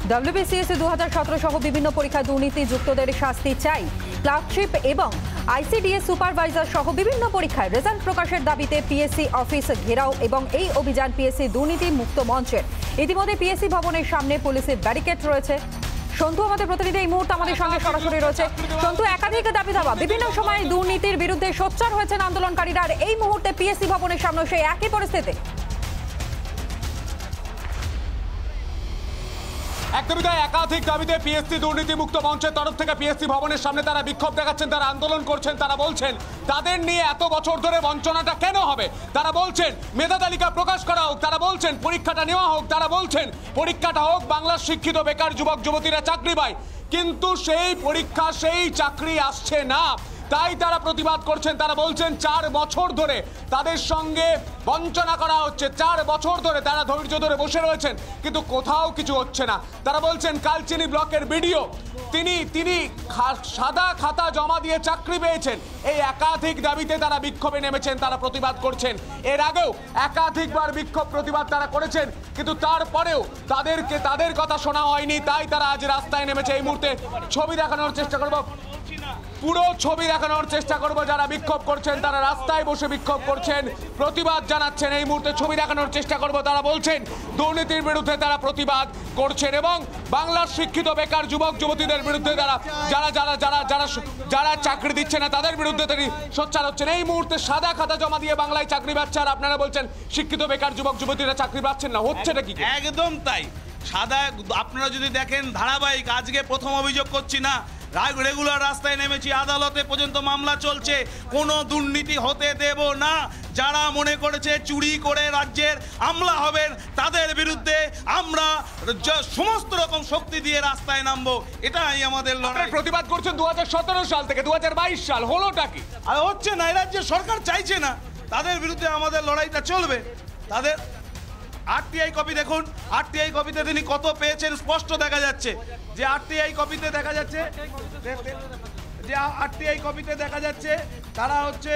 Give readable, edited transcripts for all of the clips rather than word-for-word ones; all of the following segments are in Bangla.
ডব্লিউবিসিএসসি 2017 সহ বিভিন্ন পরীক্ষায় দুর্নীতি যুক্তদের শাস্তি চাই। ক্লার্কশিপ এবং আইসিডিএস সুপারভাইজার সহ বিভিন্ন পরীক্ষায় রেজাল্ট প্রকাশের দাবিতে পিএসসি অফিস ঘেরাও এবং এই অভিযান পিএসসি দুর্নীতি মুক্ত মঞ্চের। ইতিমধ্যে পিএসসি ভবনের সামনে পুলিশের ব্যারিকেড রয়েছে। সন্তু আমাদের প্রতিনিধি এই মুহূর্তে আমাদের সঙ্গে সরাসরি রয়েছে। সন্তু, একাধিক দাবি দাওয়া, বিভিন্ন সময় দুর্নীতির বিরুদ্ধে সোচ্চার হয়েছেন আন্দোলনকারীরা, আর এই মুহূর্তে পিএসসি ভবনের সামনে সেই একই পরিস্থিতি। একদমই তাই, একাধিক দাবিতে পিএসসি দুর্নীতি মুক্ত মঞ্চের তরফ থেকে পিএসসি ভবনের সামনে তারা বিক্ষোভ দেখাচ্ছেন, তারা আন্দোলন করছেন। তারা বলছেন তাদের নিয়ে এত বছর ধরে বঞ্চনাটা কেন হবে। তারা বলছেন মেধা তালিকা প্রকাশ করা হোক, তারা বলছেন পরীক্ষাটা নেওয়া হোক, তারা বলছেন পরীক্ষাটা হোক, বাংলার শিক্ষিত বেকার যুবক যুবতীরা চাকরি পায়। কিন্তু সেই পরীক্ষা সেই চাকরি আসছে না, তাই তারা প্রতিবাদ করছেন। তারা বলছেন 4 বছর ধরে তাদের সঙ্গে বঞ্চনা করা হচ্ছে, 4 বছর ধরে তারা ধৈর্য ধরে বসে রয়েছেন, কিন্তু কোথাও কিছু হচ্ছে না। তারা বলছেন কালচিনি ব্লকের বিডিও তিনি সাদা খাতা জমা দিয়ে চাকরি পেয়েছেন। এই একাধিক দাবিতে তারা বিক্ষোভে নেমেছেন, তারা প্রতিবাদ করছেন। এর আগেও একাধিকবার বিক্ষোভ প্রতিবাদ তারা করেছেন, কিন্তু তারপরেও তাদের কথা শোনা হয়নি, তাই তারা আজ রাস্তায় নেমেছে। এই মুহূর্তে ছবি দেখানোর চেষ্টা করব, পুরো ছবি দেখানোর চেষ্টা করব। যারা বিক্ষোভ করছেন তারা রাস্তায় বসে বিক্ষোভ করছেন, প্রতিবাদ জানাচ্ছেন। এই মুহূর্তে ছবি দেখানোর চেষ্টা করব। তারা বলছেন দুর্নীতির বিরুদ্ধে তারা প্রতিবাদ করছেন এবং বাংলার শিক্ষিত বেকার যুবক যুবতীদের বিরুদ্ধে যারা চাকরি দিচ্ছে না তাদের বিরুদ্ধে তিনি সোচ্চার হচ্ছেন। এই মুহূর্তে সাদা খাতা জমা দিয়ে বাংলায় চাকরি পাচ্ছে, আর আপনারা বলছেন শিক্ষিত বেকার যুবক যুবতীরা চাকরি পাচ্ছেন না, হচ্ছেটা কি? একদম তাই। সাদা আপনারা যদি দেখেন ধারাবাহিক, আজকে প্রথম অভিযোগ করছি না, রেগুলার রাস্তায় নেমেছি, আদালতে পর্যন্ত মামলা চলছে, কোনো দুর্নীতি হতে দেব না। যারা মনে করেছে চুরি করে রাজ্যের আমলা হবেন তাদের বিরুদ্ধে আমরা সমস্ত রকম শক্তি দিয়ে রাস্তায় নামবো, এটাই আমাদের লড়াই। প্রতিবাদ করছেন 2017 সাল থেকে 2022 সাল, হলোটা কি? আর হচ্ছে না, এই রাজ্যের সরকার চাইছে না, তাদের বিরুদ্ধে আমাদের লড়াইটা চলবে। তাদের আরটিআই কপি দেখুন, আরটিআই কপিতে তিনি কত পেয়েছেন স্পষ্ট দেখা যাচ্ছে। যে আরটিআই কপিতে দেখা যাচ্ছে তারা হচ্ছে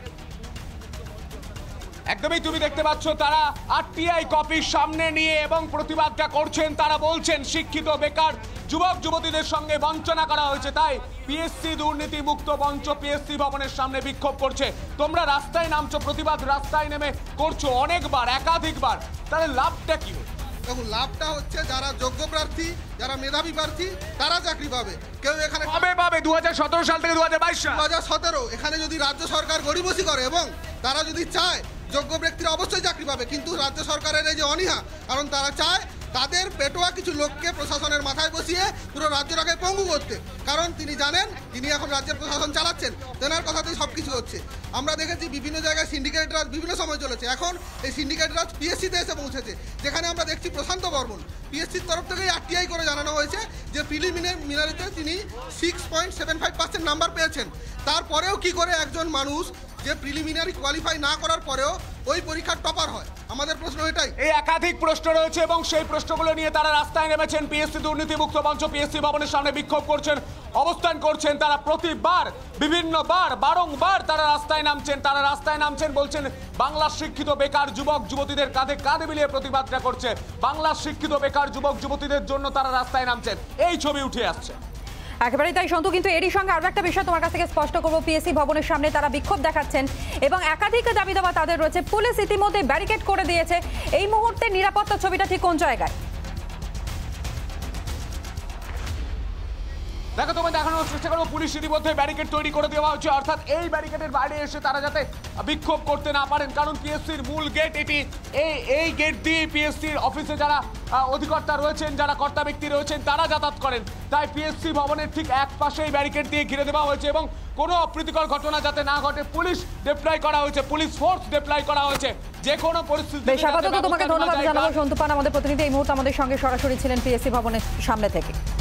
একদমই, তুমি দেখতে পাচ্ছ তারা আরটিআই কপির সামনে নিয়ে এবং প্রতিবাদটা করছেন। তারা বলছেন শিক্ষিত বেকার যুবক যুবতীদের সঙ্গে বঞ্চনা করা হয়েছে, তাই পিএসসি দুর্নীতি মুক্ত মঞ্চ পিএসসি ভবনের সামনে বিক্ষোভ করছে। তোমরা রাস্তায় নামছো, প্রতিবাদ রাস্তায় নেমে করছো অনেকবার, একাধিকবার, তাহলে লাভটা কি? দেখুন, লাভটা হচ্ছে যারা যোগ্য প্রার্থী, যারা মেধাবী প্রার্থী তারা চাকরি পাবে। কেউ এখানে পাবে 2017 সাল থেকে 2022 সাল 2017 এখানে যদি রাজ্য সরকার গরিবসি করে এবং তারা যদি চায় যোগ্য ব্যক্তিরা অবশ্যই চাকরি পাবে, কিন্তু রাজ্য সরকারের এই যে অনীহা, কারণ তারা চায় তাদের পেটোয়া কিছু লোককে প্রশাসনের মাথায় বসিয়ে পুরো রাজ্যটাকে পঙ্গু করতে, কারণ তিনি জানেন তিনি এখন রাজ্যের প্রশাসন চালাচ্ছেন, তেনার কথাতেই সব কিছু হচ্ছে। আমরা দেখেছি বিভিন্ন জায়গায় সিন্ডিকেট রাজ বিভিন্ন সময় চলেছে, এখন এই সিন্ডিকেট রাজ পিএসসিতে এসে পৌঁছেছে, যেখানে আমরা দেখছি প্রশান্ত বর্মন পিএসসির তরফ থেকেই আরটিআই করে জানানো হয়েছে যে প্রিলিমিনারিতে তিনি 6.75% নাম্বার পেয়েছেন। তারপরেও কি করে একজন মানুষ যে প্রিলিমিনারি কোয়ালিফাই না করার পরেও ওই পরীক্ষার টপার হয়? আমাদের প্রশ্ন এটাই। এই একাধিক প্রশ্ন রয়েছে এবং সেই প্রশ্নগুলো নিয়ে তারা রাস্তায় নেমেছেন। পিএসসি দুর্নীতি মুক্ত মঞ্চ পিএসসি ভবনের সামনে বিক্ষোভ করছেন, অবস্থান করছেন। তারা প্রতিবার বারংবার তারা রাস্তায় নামছেন, বলছেন বাংলার শিক্ষিত বেকার যুবক যুবতীদের কাঁধে কাঁধে মিলিয়ে প্রতিবাদটা করছে। বাংলার শিক্ষিত বেকার যুবক যুবতীদের জন্য তারা রাস্তায় নামছেন, এই ছবি উঠে আসছে। একেবারেই তাই সন্তু, কিন্তু এরই সঙ্গে আরো একটা বিষয় তোমার কাছ থেকে স্পষ্ট করবো। পিএসসি ভবনের সামনে তারা বিক্ষোভ দেখাচ্ছেন এবং একাধিক দাবি দাবা তাদের রয়েছে। পুলিশ ইতিমধ্যে ব্যারিকেড করে দিয়েছে। এই মুহূর্তে নিরাপত্তা ছবিটা ঠিক কোন জায়গায়? দেখো, তোমায় দেখানোর চেষ্টা করবো, পুলিশ ইতিমধ্যে ব্যারিকেড তৈরি করে দেওয়া হচ্ছে, অর্থাৎ এই ব্যারিকেডের বাইরে এসে তারা যাতে বিক্ষোভ করতে না পারেন, কারণ পিএসসির মূল গেট এটি। এই গেট দিয়ে পিএসসির অফিসে যারা অধিকর্তা রয়েছেন, যারা কর্তা ব্যক্তি রয়েছেন তারা যাতায়াত করেন, তাই পিএসসি ভবনের ঠিক এক পাশে এই ব্যারিকেড দিয়ে ঘিরে দেওয়া হয়েছে এবং কোনো অপ্রীতিকর ঘটনা যাতে না ঘটে পুলিশ ডিপ্লয় করা হয়েছে, পুলিশ ফোর্স ডিপ্লয় করা হয়েছে যে কোনো পরিস্থিতি। বেশ, আপাতত তোমাকে ধন্যবাদ জানাবো সন্তু পান, আমাদের প্রতিনিধি এই মুহূর্তে আমাদের সঙ্গে সরাসরি ছিলেন পিএসসি ভবনের সামনে থেকে।